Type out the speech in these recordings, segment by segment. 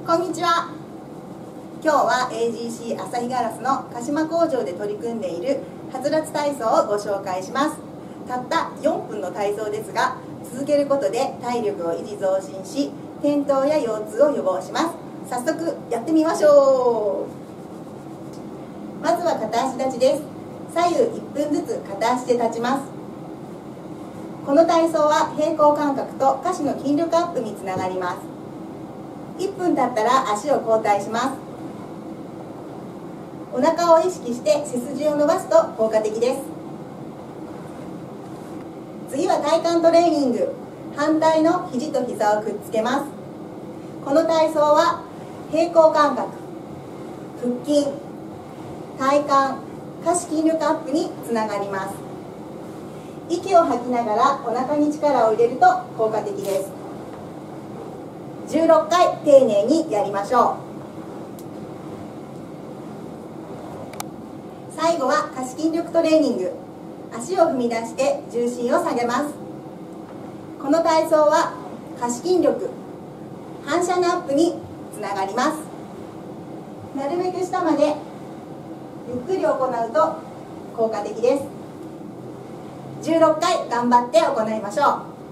こんにちは。今日は AGC 朝日ガラスの鹿島工場で取り組んでいるはつらつ体操をご紹介します。たった4分の体操ですが、続けることで体力を維持増進し、転倒や腰痛を予防します。早速やってみましょう。まずは片足立ちです。左右1分ずつ片足で立ちます。この体操は平行感覚と下肢の筋力アップにつながります。1分経ったら足を交代します。お腹を意識して背筋を伸ばすと効果的です。次は体幹トレーニング。反対の肘と膝をくっつけます。この体操は平行感覚、腹筋、体幹、下肢筋力アップにつながります。息を吐きながらお腹に力を入れると効果的です。16回丁寧にやりましょう。最後は下肢筋力トレーニング。足を踏み出して重心を下げます。この体操は下肢筋力、反射のアップにつながります。なるべく下までゆっくり行うと効果的です。16回頑張って行いましょう。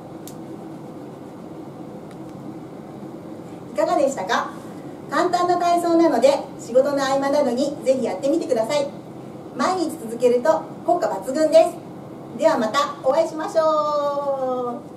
いかがでしたか？簡単な体操なので仕事の合間などにぜひやってみてください。毎日続けると効果抜群です。ではまたお会いしましょう。